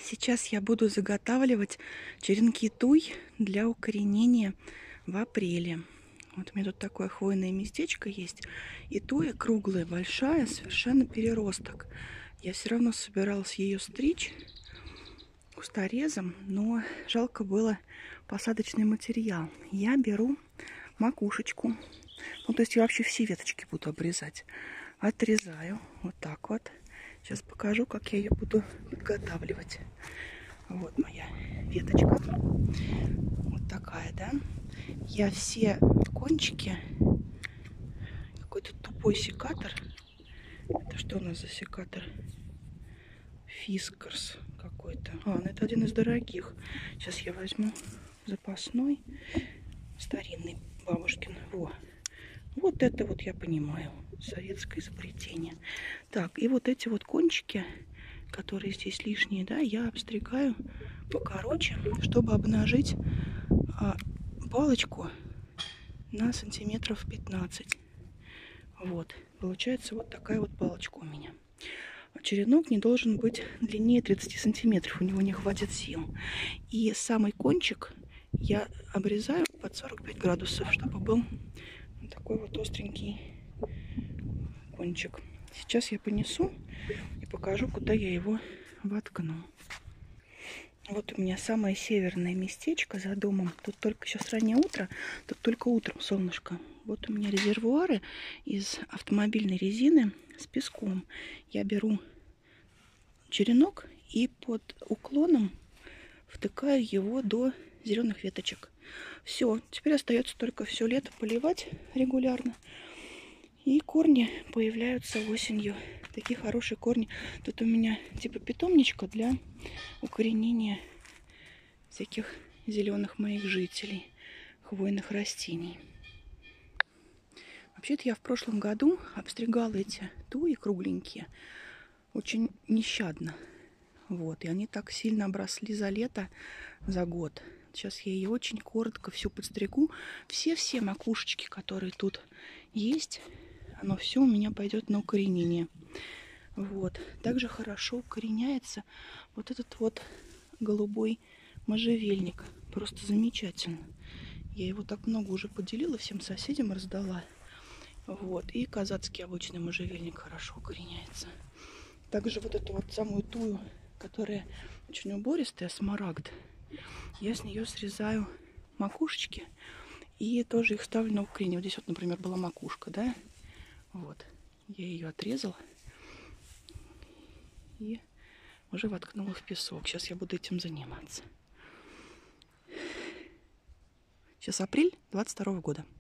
Сейчас я буду заготавливать черенки туй для укоренения в апреле. Вот у меня тут такое хвойное местечко есть. И туя круглая, большая, совершенно переросток. Я все равно собиралась ее стричь кусторезом, но жалко было посадочный материал. Я беру макушечку. Ну, то есть я вообще все веточки буду обрезать. Отрезаю вот так вот. Сейчас покажу, как я ее буду подготавливать. Вот моя веточка. Вот такая, да. Я все кончики... Какой-то тупой секатор. Это что у нас за секатор? Фискарс какой-то. Ну, это один из дорогих. Сейчас я возьму запасной. Старинный бабушкин. Во. Вот это вот я понимаю. Советское изобретение. Так, и вот эти вот кончики, которые здесь лишние, да, я обстригаю покороче, чтобы обнажить палочку на сантиметров 15. Вот. Получается вот такая вот палочка у меня. Черенок не должен быть длиннее 30 сантиметров. У него не хватит сил. И самый кончик я обрезаю под 45 градусов, чтобы был такой вот остренький кончик. Сейчас я понесу и покажу, куда я его воткну. Вот у меня самое северное местечко за домом. Тут только сейчас раннее утро, тут только утром солнышко. Вот у меня резервуары из автомобильной резины с песком. Я беру черенок и под уклоном втыкаю его до зеленых веточек. Все, теперь остается только все лето поливать регулярно. И корни появляются осенью. Такие хорошие корни. Тут у меня типа питомничка для укоренения всяких зеленых моих жителей, хвойных растений. Вообще-то я в прошлом году обстригала эти туи кругленькие очень нещадно. Вот, и они так сильно обросли за лето, за год. Сейчас я ее очень коротко все подстригу. Все макушечки, которые тут есть, оно все у меня пойдет на укоренение. Вот. Также хорошо укореняется вот этот вот голубой можжевельник. Просто замечательно. Я его так много уже поделила, всем соседям раздала. Вот. И казацкий обычный можжевельник хорошо укореняется. Также вот эту вот самую тую, которая очень убористая, смарагд, я с нее срезаю макушечки и тоже их ставлю на укоренение. Вот здесь вот, например, была макушка, да? Вот. Я ее отрезала и уже воткнула в песок. Сейчас я буду этим заниматься. Сейчас апрель 22 года.